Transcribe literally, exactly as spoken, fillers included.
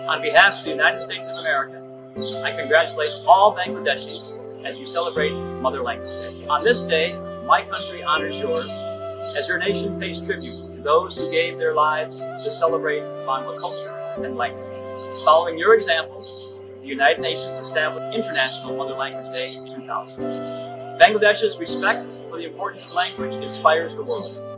On behalf of the United States of America, I congratulate all Bangladeshis as you celebrate Mother Language Day. On this day, my country honors yours as your nation pays tribute to those who gave their lives to celebrate Bangla culture and language. Following your example, the United Nations established International Mother Language Day in two thousand. Bangladesh's respect for the importance of language inspires the world.